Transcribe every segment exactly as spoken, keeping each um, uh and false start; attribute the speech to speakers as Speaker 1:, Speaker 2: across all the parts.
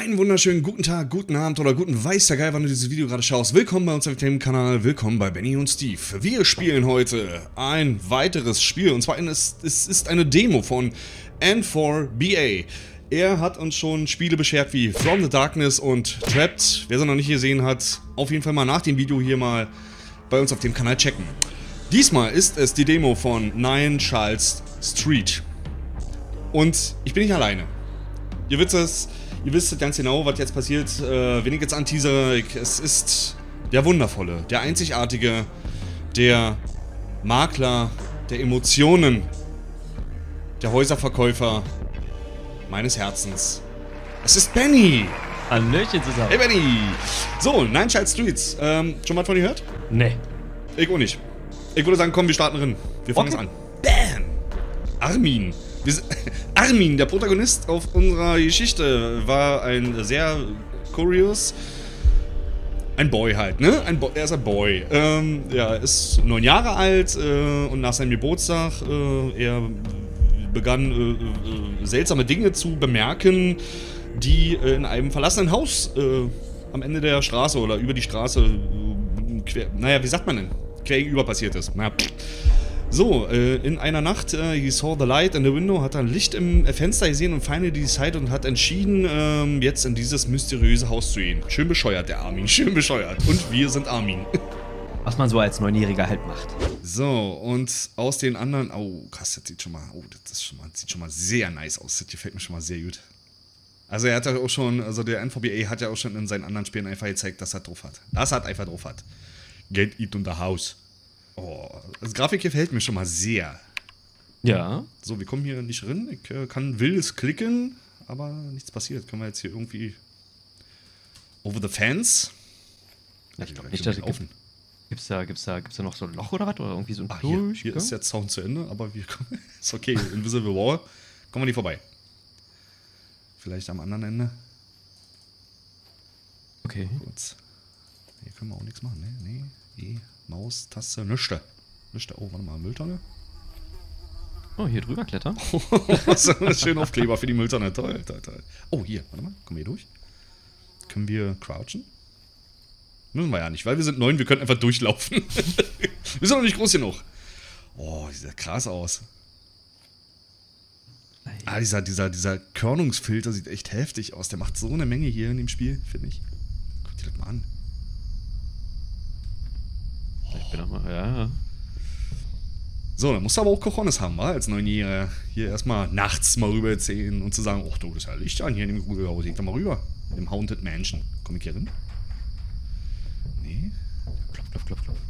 Speaker 1: Einen wunderschönen guten Tag, guten Abend oder guten weiß der Geil, wann du dieses Video gerade schaust. Willkommen bei uns auf dem Kanal, willkommen bei Benny und Steve. Wir spielen heute ein weiteres Spiel und zwar ist, es ist eine Demo von N four B A. Er hat uns schon Spiele beschert wie From the Darkness und Trapped. Wer sie noch nicht gesehen hat, auf jeden Fall mal nach dem Video hier mal bei uns auf dem Kanal checken. Diesmal ist es die Demo von Nine Charles Street. Und ich bin nicht alleine. Ihr wisst es, ihr wisst ganz genau, was jetzt passiert. Äh, wenn ich jetzt anteasere, es ist der Wundervolle, der Einzigartige, der Makler der Emotionen, der Häuserverkäufer meines Herzens. Es ist Benny!
Speaker 2: Hallöchen zusammen.
Speaker 1: Hey Benny! So, Nine Charles Street. Ähm, schon mal von dir gehört?
Speaker 2: Nee.
Speaker 1: Ich auch nicht. Ich würde sagen, komm, wir starten rein. Wir fangen
Speaker 2: Okay.
Speaker 1: es an. Bam! Armin. Wir sind, Armin, der Protagonist auf unserer Geschichte, war ein sehr curious. Ein Boy halt, ne? Ein Bo er ist ein Boy. Ähm, ja, er ist neun Jahre alt äh, und nach seinem Geburtstag, äh, er begann äh, äh, seltsame Dinge zu bemerken, die äh, in einem verlassenen Haus äh, am Ende der Straße oder über die Straße, äh, quer, naja, wie sagt man denn? Quer gegenüber passiert ist. Na, pff. So, äh, in einer Nacht, äh, he saw the light in the window, hat ein Licht im äh, Fenster gesehen und finally decided und hat entschieden, ähm, jetzt in dieses mysteriöse Haus zu gehen. Schön bescheuert, der Armin, schön bescheuert. Und wir sind Armin.
Speaker 2: Was man so als Neunjähriger halt macht.
Speaker 1: So, und aus den anderen, oh krass, das sieht schon mal, oh, das ist schon mal, das sieht schon mal sehr nice aus. Das gefällt mir schon mal sehr gut. Also er hat ja auch schon, also der N four B A hat ja auch schon in seinen anderen Spielen einfach gezeigt, dass er drauf hat. Das hat einfach drauf hat. Get it unter Haus. Oh, das Grafik gefällt mir schon mal sehr.
Speaker 2: Ja.
Speaker 1: So, wir kommen hier nicht rein. Ich äh, kann wildes klicken, aber nichts passiert. Können wir jetzt hier irgendwie over the fence?
Speaker 2: Ich glaube nicht, dass es gibt. Gibt's da, gibt's da, gibt's da noch so ein Loch oder was? Oder irgendwie so ein
Speaker 1: Ach, hier, hier ist der Zaun zu Ende, aber wir kommen. Ist okay, Invisible Wall. Kommen wir nicht vorbei. Vielleicht am anderen Ende.
Speaker 2: Okay.
Speaker 1: Gut. Hier können wir auch nichts machen, ne? Nee. E, Maus, Taste, nüchte. Nüchte. Oh, warte mal, Mülltonne.
Speaker 2: Oh, hier drüber klettern.
Speaker 1: So ein schöner Aufkleber für die Mülltonne. Toll, toll, toll. Oh, hier, warte mal, kommen wir hier durch? Können wir crouchen? Müssen wir ja nicht, weil wir sind neun, wir können einfach durchlaufen. Wir sind noch nicht groß genug. Oh, sieht ja krass aus.
Speaker 2: Nein.
Speaker 1: Ah, dieser, dieser, dieser Körnungsfilter sieht echt heftig aus. Der macht so eine Menge hier in dem Spiel, finde ich. Guck dir das mal an.
Speaker 2: Ich bin auch mal, ja.
Speaker 1: So, dann musst du aber auch Cojones haben, wa? Als Neunjähriger. Hier erstmal nachts mal rüber erzählen und zu sagen, ach du, das ist ja Licht an hier in dem Gruselhaus. Geh doch mal rüber. In dem Haunted Mansion. Komm ich hier rein? Nee.
Speaker 2: Klopf, klopf, klopf, klopf.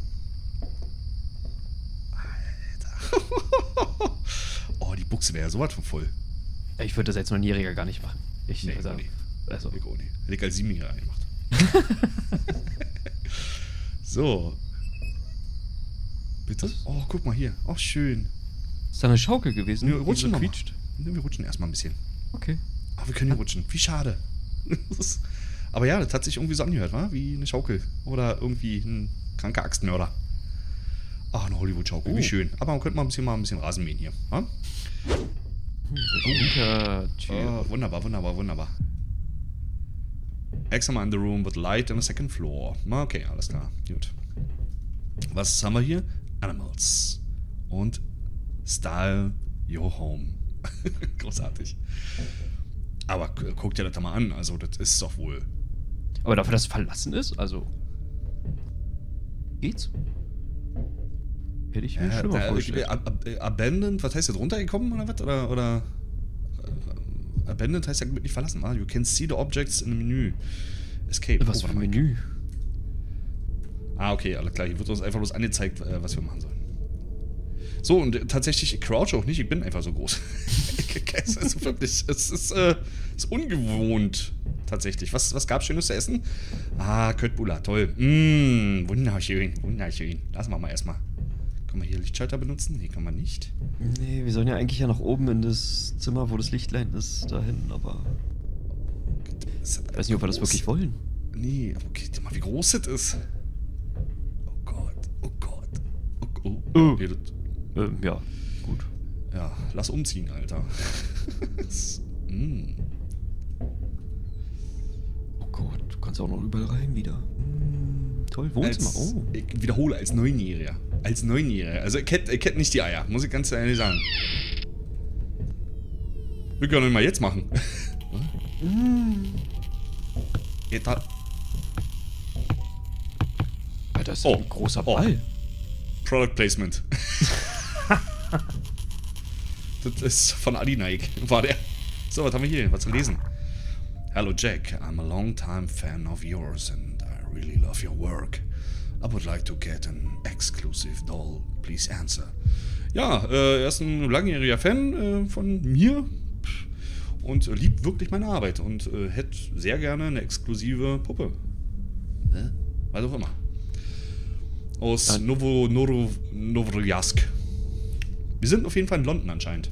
Speaker 1: Alter. Oh, die Buchse wäre ja sowas von voll.
Speaker 2: Ich würde das als Neunjähriger gar nicht machen. Ich,
Speaker 1: Nee,
Speaker 2: also,
Speaker 1: nee.
Speaker 2: also.
Speaker 1: Ich auch nicht. Hätte ich als Siebenjähriger gemacht. So. Bitte? Oh, guck mal hier. Oh, schön.
Speaker 2: Ist da eine Schaukel gewesen?
Speaker 1: Wir
Speaker 2: die
Speaker 1: rutschen
Speaker 2: so
Speaker 1: noch mal.
Speaker 2: quietscht?
Speaker 1: Ne, wir rutschen erstmal ein bisschen.
Speaker 2: Okay.
Speaker 1: Oh, wir können hier rutschen. Wie schade. Aber ja, das hat sich irgendwie so angehört, wa? Wie eine Schaukel. Oder irgendwie ein kranker Axtmörder. Ach, eine Hollywood-Schaukel.
Speaker 2: Oh.
Speaker 1: Wie schön. Aber man könnte mal ein bisschen, mal ein bisschen Rasen mähen hier. Wa?
Speaker 2: Hm, Hintertür.
Speaker 1: Oh, wunderbar, wunderbar, wunderbar. Examine the room with light on the second floor. Okay, alles klar. Gut. Was haben wir hier? Animals. Und Style Your Home. Großartig. Aber guck dir das doch mal an. Also, das ist doch wohl.
Speaker 2: Aber dafür, dass es verlassen ist, also. Geht's? Hätte ich mir
Speaker 1: Äh,
Speaker 2: schlimmer
Speaker 1: äh,
Speaker 2: vorgestellt.
Speaker 1: äh, ab, äh, abandoned, was heißt jetzt runtergekommen oder was? Oder, oder äh, abandoned heißt ja nicht verlassen. Ah, you can see the objects in the menu. Escape.
Speaker 2: Was
Speaker 1: Oh,
Speaker 2: für
Speaker 1: warte
Speaker 2: ein
Speaker 1: mal.
Speaker 2: Menü?
Speaker 1: Ah, okay, alles klar. Hier wird uns einfach bloß angezeigt, äh, was wir machen sollen. So, und äh, tatsächlich, ich crouch auch nicht, ich bin einfach so groß. Es ist wirklich, es ist, äh, ist ungewohnt, tatsächlich. Was, was gab's Schönes zu essen? Ah, Köttbullar, toll. Mmh, wunderschön, wunderschön. Lassen wir mal erstmal. Können wir hier Lichtschalter benutzen? Nee, kann man nicht.
Speaker 2: Nee, wir sollen ja eigentlich ja nach oben in das Zimmer, wo das Lichtlein ist, dahin, aber.
Speaker 1: Ich
Speaker 2: Ich weiß nicht, ob wir das wirklich wollen.
Speaker 1: Nee, aber okay, guck mal, wie groß das ist. Oh Gott, oh Gott. Oh, oh.
Speaker 2: Oh.
Speaker 1: Nee, das,
Speaker 2: Ähm, ja, gut.
Speaker 1: ja, lass umziehen, Alter. mm.
Speaker 2: kannst du auch noch überall rein wieder. Hm, toll, Wohnzimmer.
Speaker 1: Als,
Speaker 2: Oh.
Speaker 1: Ich wiederhole, als Neunjähriger. Als Neunjähriger. Also, ich hätte kennt nicht die Eier, muss ich ganz ehrlich sagen. Wir können ihn mal jetzt machen.
Speaker 2: Mm.
Speaker 1: Geht da.
Speaker 2: Alter, das ist
Speaker 1: Oh.
Speaker 2: ein großer
Speaker 1: Oh.
Speaker 2: Ball.
Speaker 1: Product Placement. Das ist von Adi Nike, war der. So, was haben wir hier? Was zu lesen? Hello Jack, I'm a long-time fan of yours and I really love your work. I would like to get an exclusive doll. Please answer. Ja, äh, er ist ein langjähriger Fan äh, von mir und äh, liebt wirklich meine Arbeit und äh, hätte sehr gerne eine exklusive Puppe. Hä? Was auch immer. Aus
Speaker 2: Ah.
Speaker 1: Novo, Novo, Novorossiysk. Wir sind auf jeden Fall in London anscheinend.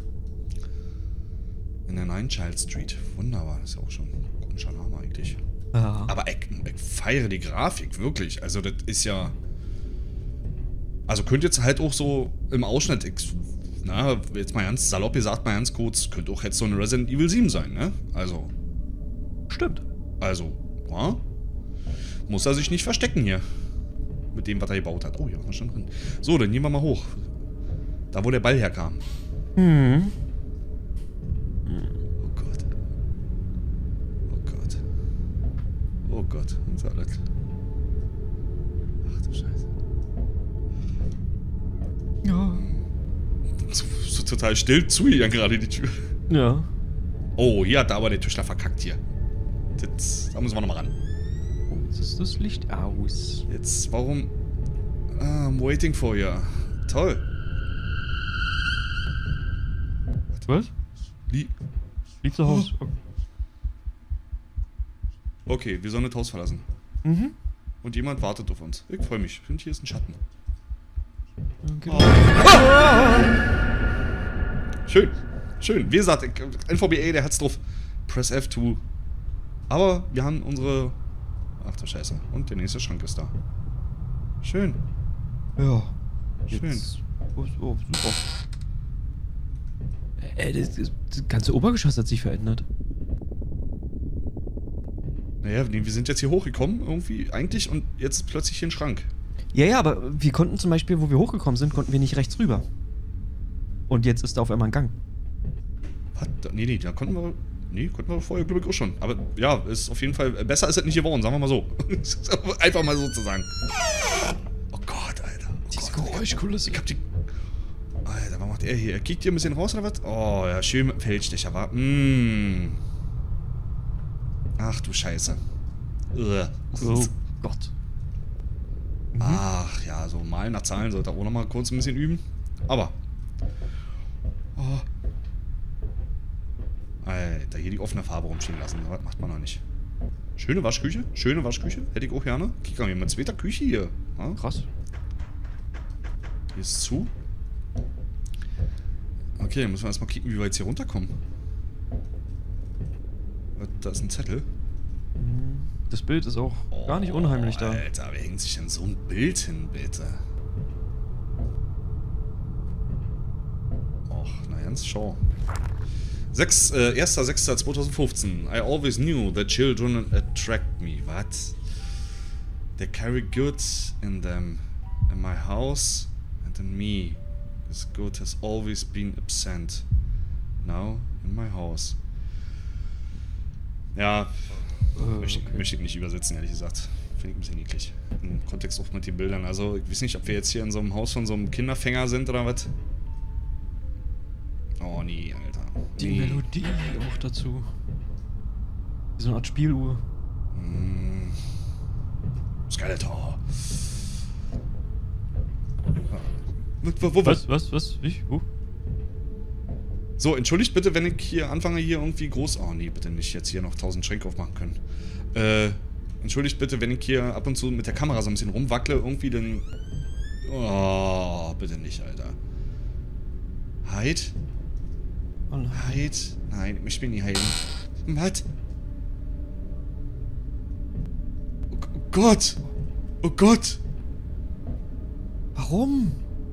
Speaker 1: In der Nine Child Street. Wunderbar, das ist ja auch schon ein komischer Name eigentlich.
Speaker 2: Ja.
Speaker 1: Aber ich, ich feiere die Grafik, wirklich. Also das ist ja... Also könnte jetzt halt auch so im Ausschnitt... Ich, na, jetzt mal ganz salopp gesagt, mal ganz kurz, könnte auch jetzt so eine Resident Evil sieben sein, ne? Also...
Speaker 2: Stimmt.
Speaker 1: Also, ja? Muss er sich nicht verstecken hier. Mit dem, was er gebaut hat. Oh, hier war schon drin. So, dann gehen wir mal hoch. Da, wo der Ball herkam.
Speaker 2: Mhm.
Speaker 1: Oh Gott. Oh Gott. Oh Gott. Und so alles. Ach du Scheiße.
Speaker 2: Ja.
Speaker 1: So, so total still zu hier gerade die Tür.
Speaker 2: Ja.
Speaker 1: Oh, hier hat aber der Tischler verkackt hier. Das, da müssen wir nochmal ran.
Speaker 2: Oh, jetzt ist das Licht aus.
Speaker 1: Jetzt, warum... Ah, I'm waiting for you. Toll.
Speaker 2: Was?
Speaker 1: Lie
Speaker 2: Liegt zu Hause. Oh.
Speaker 1: Okay, wir sollen das Haus verlassen.
Speaker 2: Mhm.
Speaker 1: Und jemand wartet auf uns. Ich freue mich. Und hier ist ein Schatten.
Speaker 2: Okay.
Speaker 1: Oh. Schön. Schön. Wie gesagt, N V B A, der hat's drauf. Press F zwei. Aber wir haben unsere... Ach du Scheiße. Und der nächste Schrank ist da. Schön.
Speaker 2: Ja.
Speaker 1: Schön.
Speaker 2: Jetzt- Oh, oh, super. Äh, das, das, das ganze Obergeschoss hat sich verändert.
Speaker 1: Naja, nee, wir sind jetzt hier hochgekommen, irgendwie, eigentlich, und jetzt plötzlich hier ein Schrank.
Speaker 2: Ja, ja, aber wir konnten zum Beispiel, wo wir hochgekommen sind, konnten wir nicht rechts rüber. Und jetzt ist da auf einmal ein Gang.
Speaker 1: Was? Da- Nee, nee, da konnten wir... Nee, konnten wir vorher, glaube ich, auch schon. Aber ja, ist auf jeden Fall... Besser ist es nicht geworden, sagen wir mal so. Einfach mal so zu sagen. Oh Gott, Alter. Oh
Speaker 2: Diese
Speaker 1: Gott,
Speaker 2: Geräuschkulisse.
Speaker 1: Ich hab die... Alter, was macht er hier? Er kickt hier ein bisschen raus, oder was? Oh, ja, schön mit dem Feldstecher, war. Mmh. Ach du Scheiße. Ugh.
Speaker 2: Oh Gott.
Speaker 1: Ach ja, so malen nach Zahlen sollte er auch noch mal kurz ein bisschen üben. Aber. Oh. Alter, hier die offene Farbe rumstehen lassen. Das macht man noch nicht. Schöne Waschküche. Schöne Waschküche. Hätte ich auch gerne. Kick mal, mit zweiter Küche hier. Ja?
Speaker 2: Krass.
Speaker 1: Hier ist zu. Okay, dann müssen wir erstmal kicken, wie wir jetzt hier runterkommen. Da ist ein Zettel.
Speaker 2: Das Bild ist auch gar nicht unheimlich da.
Speaker 1: Alter, wer hängt sich denn so ein Bild hin, bitte? Och, na ganz schau. sechs, äh, erster sechster zweitausendfünfzehn. I always knew that children attract me. What? They carry good in them. In my house and in me. This good has always been absent. Now in my house. Ja,
Speaker 2: Äh,
Speaker 1: möchte,
Speaker 2: okay.
Speaker 1: möchte ich nicht übersetzen, ehrlich gesagt. Finde ich ein bisschen niedlich. Im Kontext auch mit den Bildern. Also, ich weiß nicht, ob wir jetzt hier in so einem Haus von so einem Kinderfänger sind oder was. Oh, nee, Alter.
Speaker 2: Die
Speaker 1: Nee.
Speaker 2: Melodie auch dazu. Wie so eine Art Spieluhr.
Speaker 1: Mm. Skeletor. Wo, wo, wo?
Speaker 2: Was, was, was? Ich? Wo?
Speaker 1: So, entschuldigt bitte, wenn ich hier anfange, hier irgendwie groß... Oh, nee, bitte nicht jetzt hier noch tausend Schränke aufmachen können. Äh, entschuldigt bitte, wenn ich hier ab und zu mit der Kamera so ein bisschen rumwackle, irgendwie dann... Oh, bitte nicht, Alter. Hide?
Speaker 2: Oh nein.
Speaker 1: Hide? Nein, ich will nicht heiden. Was? Oh, oh Gott! Oh Gott!
Speaker 2: Warum?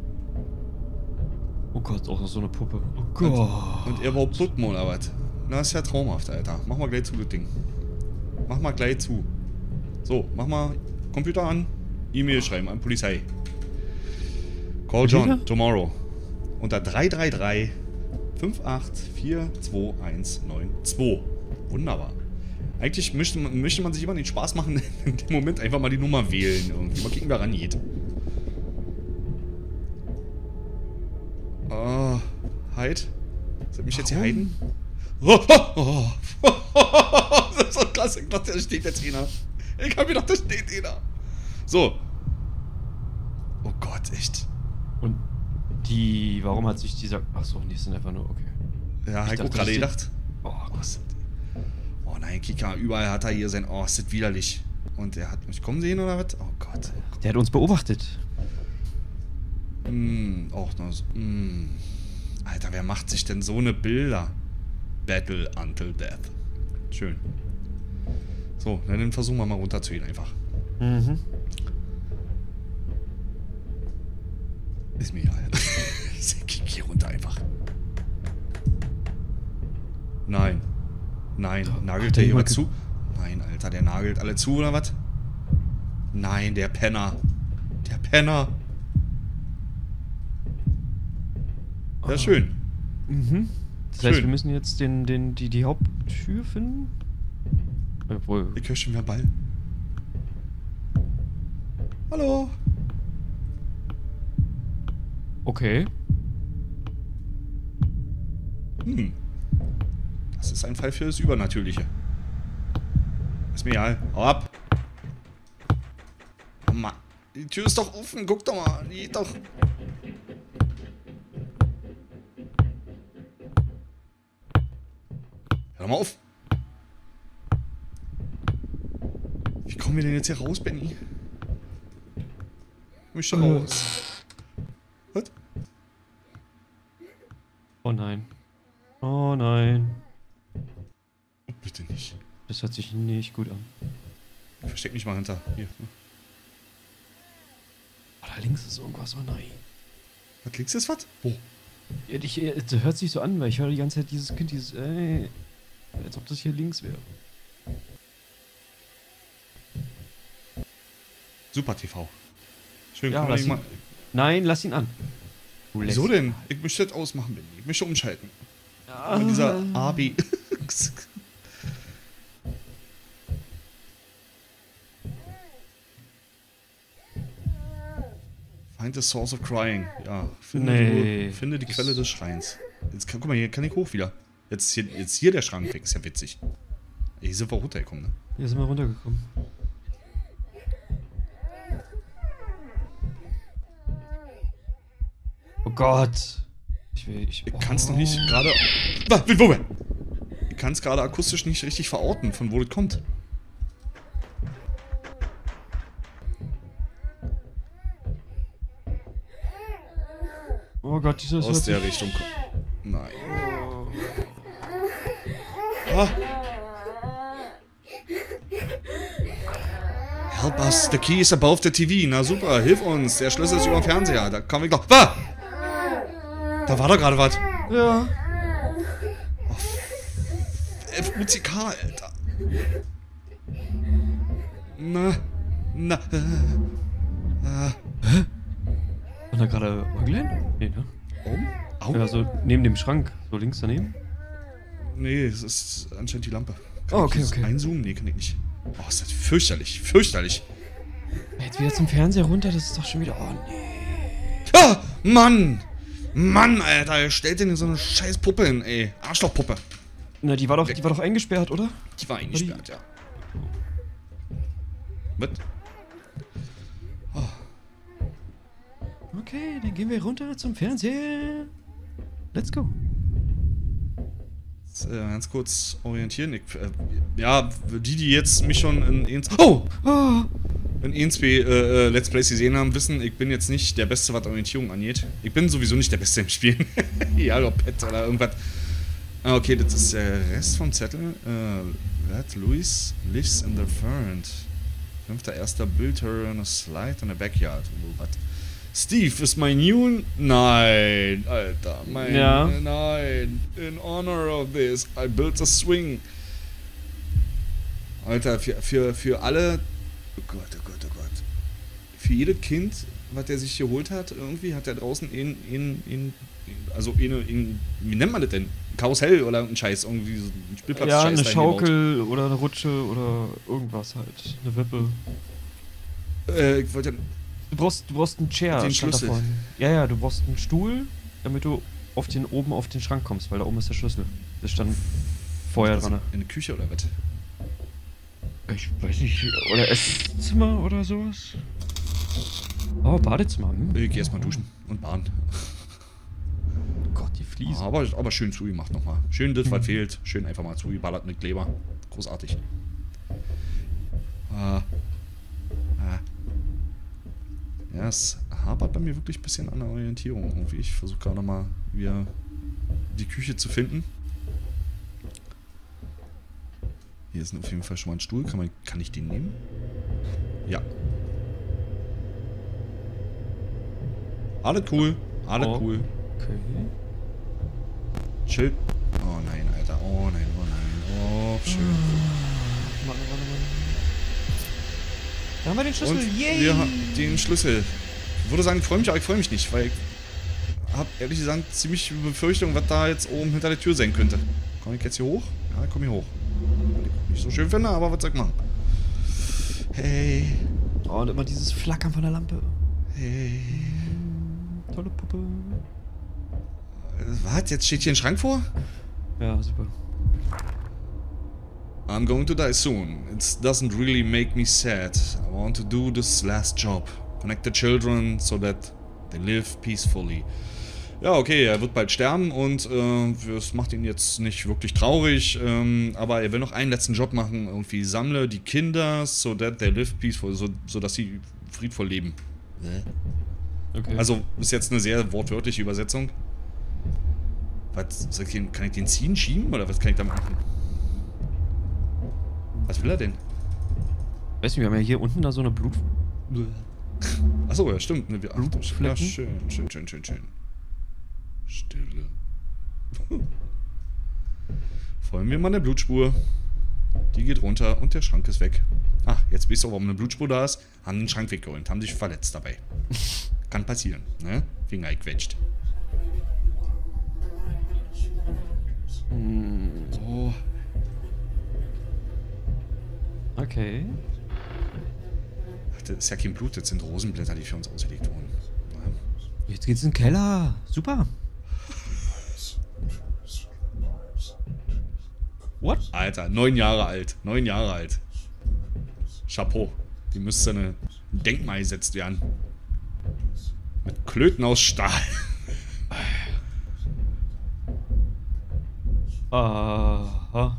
Speaker 2: Oh Gott, auch noch so eine Puppe. Oh Gott.
Speaker 1: Und, und er überhaupt Puppen oder was? Na, ist ja traumhaft, Alter. Mach mal gleich zu, das Ding. Mach mal gleich zu. So, mach mal Computer an. E-Mail schreiben an Polizei. Call John tomorrow. Unter drei drei drei fünf acht vier zwei eins neun zwei. Wunderbar. Eigentlich möchte man, möchte man sich immer den Spaß machen, in dem Moment einfach mal die Nummer wählen. Irgendwie. Mal gucken, wer rangeht. Oh, Heid? Soll mich jetzt hier heiden? Oh, oh, oh. Das ist so krass. Ich dachte, da steht jetzt einer. Ich hab gedacht, da steht einer. So. Oh Gott, echt.
Speaker 2: Und die, warum hat sich dieser... Achso, die sind einfach nur, okay.
Speaker 1: Ja, hab ich auch gerade gedacht.
Speaker 2: Oh,
Speaker 1: oh, oh nein, Kika, überall hat er hier sein... Oh, ist das widerlich. Und er hat mich kommen sehen, oder was? Oh Gott.
Speaker 2: Der hat uns beobachtet.
Speaker 1: Mm, auch noch so. Mm. Alter, wer macht sich denn so eine Bilder? Battle until death. Schön. So, dann versuchen wir mal runterzugehen einfach.
Speaker 2: Mhm.
Speaker 1: Ist mir egal. Ich geh runter einfach. Nein. Nein. Nagelt der jemand zu? Nein, Alter, der nagelt alle zu, oder was? Nein, der Penner. Der Penner. Ja, schön.
Speaker 2: Mhm. Das
Speaker 1: schön.
Speaker 2: heißt, wir müssen jetzt den, den, die, die Haupttür finden? Obwohl.
Speaker 1: Ich höre schon wieder Ball. Hallo.
Speaker 2: Okay.
Speaker 1: Hm. Das ist ein Fall für das Übernatürliche. Ist mir egal. Hau ab. Oh Mann. Die Tür ist doch offen. Guck doch mal. Die geht doch. Hör doch mal auf. Wie kommen wir denn jetzt hier raus, Benny? Mich schon raus. Was?
Speaker 2: Oh nein. Oh nein.
Speaker 1: Oh, bitte nicht.
Speaker 2: Das hört sich nicht gut an.
Speaker 1: Ich versteck mich mal hinter. Hier.
Speaker 2: Oh, da links ist irgendwas. Oh nein.
Speaker 1: Was, links ist was? Wo?
Speaker 2: Ja, ich, das hört sich so an, weil ich höre die ganze Zeit dieses Kind, dieses, ey, als ob das hier links wäre.
Speaker 1: Super T V. Schön,
Speaker 2: Ja,
Speaker 1: kann man
Speaker 2: lass
Speaker 1: nicht
Speaker 2: ihn,
Speaker 1: mal...
Speaker 2: nein, lass ihn an. Du
Speaker 1: Wieso
Speaker 2: lässt-
Speaker 1: denn? Ich möchte das ausmachen, Benny. Ich möchte umschalten.
Speaker 2: Ah.
Speaker 1: Mit dieser A B. Find the source of crying. Ja, finde,
Speaker 2: Nee.
Speaker 1: du, finde die Quelle des Schreins. Jetzt kann, guck mal, hier kann ich hoch wieder. Jetzt ist hier, jetzt hier der Schrank weg. Ist ja witzig. Hier sind wir runtergekommen, ne?
Speaker 2: Hier sind wir runtergekommen. Oh Gott. Ich will, ich...
Speaker 1: Ich kann es
Speaker 2: oh.
Speaker 1: noch nicht gerade... Ah, wo? Ich kann es gerade akustisch nicht richtig verorten, von wo das kommt.
Speaker 2: Oh Gott, dieses...
Speaker 1: Aus der Richtung kommt. Nein. Ah. Help us, the key is above the T V. Na super, hilf uns. Der Schlüssel ist über dem Fernseher. Da kann ich doch... Ah! Da war doch gerade was.
Speaker 2: Ja.
Speaker 1: F U C K, Alter. Na. Na. Äh, äh.
Speaker 2: Und da gerade Äuglein? Nee, ne?
Speaker 1: Oben? Au.
Speaker 2: Ja, so neben dem Schrank. So links daneben.
Speaker 1: Nee, es ist anscheinend die Lampe. Kann
Speaker 2: Oh, okay,
Speaker 1: ich das
Speaker 2: okay.
Speaker 1: einzoomen? Nee, kann ich nicht. Oh, ist das fürchterlich. Fürchterlich.
Speaker 2: Jetzt wieder zum Fernseher runter, das ist doch schon wieder... Oh, nee.
Speaker 1: Ah, Mann! Mann, Alter, er stellt denn so eine scheiß Puppe hin, ey. Arschlochpuppe.
Speaker 2: Na, die war doch, die war doch eingesperrt, oder?
Speaker 1: Die war eingesperrt, ja. Was?
Speaker 2: Okay, dann gehen wir runter zum Fernseher. Let's go.
Speaker 1: Jetzt, äh, ganz kurz orientieren. Ich, äh, ja, die, die jetzt mich schon in Ins... Oh!
Speaker 2: Oh.
Speaker 1: In Inspi äh, Let's Plays gesehen haben, wissen, ich bin jetzt nicht der Beste, was Orientierung angeht. Ich bin sowieso nicht der Beste im Spielen. Ja, oder Pet oder irgendwas. Ah, okay, das ist der Rest vom Zettel. Äh, Red Louis lives in the front. Fünfter erster built her on a slide in the backyard. Oh, was? Steve ist mein new... Nein, Alter. Mein...
Speaker 2: Ja.
Speaker 1: Nein. In honor of this, I built a swing. Alter, für, für, für alle Oh Gott, oh Gott, oh Gott. Für jedes Kind, was der sich geholt hat, irgendwie hat der draußen in, in, in, also in, in, wie nennt man das denn? Karussell oder ein Scheiß, irgendwie so ein Spielplatz.
Speaker 2: Ja, eine Schaukel oder eine Rutsche oder irgendwas halt. Eine Wippe.
Speaker 1: Äh, ich wollte ja.
Speaker 2: Du brauchst, du brauchst einen Chair.
Speaker 1: Den
Speaker 2: stand da
Speaker 1: Schlüssel.
Speaker 2: vorne. Ja, ja, du brauchst einen Stuhl, damit du auf den, oben auf den Schrank kommst, weil da oben ist der Schlüssel. Das stand vorher
Speaker 1: also
Speaker 2: dran.
Speaker 1: in der Küche oder was?
Speaker 2: Ich weiß nicht, oder Esszimmer oder sowas? Oh, Badezimmer. Hm?
Speaker 1: Ich geh erstmal duschen und baden.
Speaker 2: Gott, die Fliesen.
Speaker 1: Aber, aber schön zugemacht nochmal. Schön das, was fehlt. Schön einfach mal zugeballert mit Kleber. Großartig. Ah. Ah. Ja, es hapert bei mir wirklich ein bisschen an der Orientierung irgendwie. Ich versuche gerade mal wieder die Küche zu finden. Hier ist auf jeden Fall schon mal ein Stuhl. Kann, man, kann ich den nehmen? Ja. Alles cool. Alles
Speaker 2: Oh.
Speaker 1: cool.
Speaker 2: Okay.
Speaker 1: Chill. Oh nein, Alter. Oh nein, oh nein. Oh, schön.
Speaker 2: Warte, warte, warte. Da haben wir den Schlüssel.
Speaker 1: Und
Speaker 2: Yay!
Speaker 1: wir haben den Schlüssel. Ich würde sagen, ich freue mich, aber ich freue mich nicht, weil ich habe ehrlich gesagt ziemlich Befürchtung, was da jetzt oben hinter der Tür sein könnte. Komme ich jetzt hier hoch? Ja, ich komme hier hoch. Was ich nicht so schön finde, aber was soll ich machen? Hey.
Speaker 2: Oh, und immer dieses Flackern von der Lampe.
Speaker 1: Hey.
Speaker 2: Tolle Puppe.
Speaker 1: Was? Jetzt steht hier ein Schrank vor?
Speaker 2: Ja, super.
Speaker 1: I'm going to die soon. It doesn't really make me sad. I want to do this last job. Connect the children so that they live peacefully. Ja, okay, er wird bald sterben und äh, das macht ihn jetzt nicht wirklich traurig, ähm, aber er will noch einen letzten Job machen. Irgendwie sammle die Kinder so that they live peaceful, so, so dass sie friedvoll leben.
Speaker 2: Okay.
Speaker 1: Also, ist jetzt eine sehr wortwörtliche Übersetzung. Was, soll ich den, kann ich den ziehen, schieben oder was kann ich da machen? Was will er denn?
Speaker 2: Weißt du, wir haben ja hier unten da so eine Blut...
Speaker 1: Achso, ja, stimmt. Ne, wir, ach, ja,
Speaker 2: Blutflecken?
Speaker 1: schön, schön, schön, schön, schön. Stille. Folgen wir mal eine Blutspur. Die geht runter und der Schrank ist weg. Ah, jetzt wisst ihr, warum eine Blutspur da ist. Haben den Schrank weggeräumt, haben sich verletzt dabei. Kann passieren, ne? Finger gequetscht. Oh.
Speaker 2: Okay.
Speaker 1: Ach, das ist ja kein Blut, das sind Rosenblätter, die für uns ausgelegt wurden. Ja.
Speaker 2: Jetzt geht's in den Keller. Super. What?
Speaker 1: Alter, neun Jahre alt. Neun Jahre alt. Chapeau. Die müsste eine, ein Denkmal gesetzt werden. Mit Klöten aus Stahl.
Speaker 2: Aha.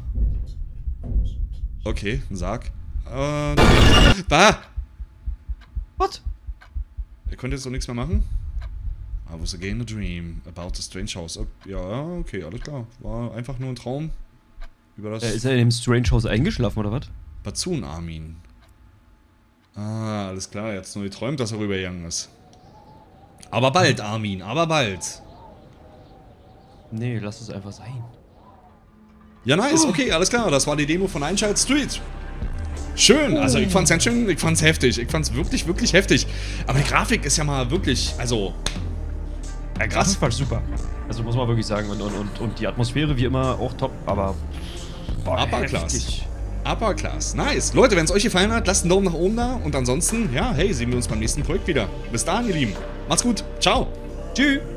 Speaker 1: Okay, ein Sarg. Äh, da!
Speaker 2: What?
Speaker 1: Er könnte jetzt doch nichts mehr machen. I was again a dream about a strange house. Ja, okay, alles klar. War einfach nur ein Traum. Über das
Speaker 2: Äh, ist er in dem Strange House eingeschlafen oder was?
Speaker 1: Bazun Armin. Ah, alles klar. Er hat nur geträumt, dass er rübergegangen ist. Aber bald, Armin, aber bald.
Speaker 2: Nee, lass es einfach sein.
Speaker 1: Ja, nice, okay, alles klar. Das war die Demo von Einschalt Street. Schön, also ich fand's ganz schön, ich fand's heftig. Ich fand's wirklich, wirklich heftig. Aber die Grafik ist ja mal wirklich, also...
Speaker 2: Ja, krass. War super. Also muss man wirklich sagen. Und, und, und, und die Atmosphäre wie immer auch top, aber... Boah,
Speaker 1: Upper Class.
Speaker 2: heftig.
Speaker 1: Upper Class. Nice. Leute, wenn es euch gefallen hat, lasst einen Daumen nach oben da. Und ansonsten, ja, hey, sehen wir uns beim nächsten Projekt wieder. Bis dahin, ihr Lieben. Macht's gut. Ciao.
Speaker 2: Tschüss.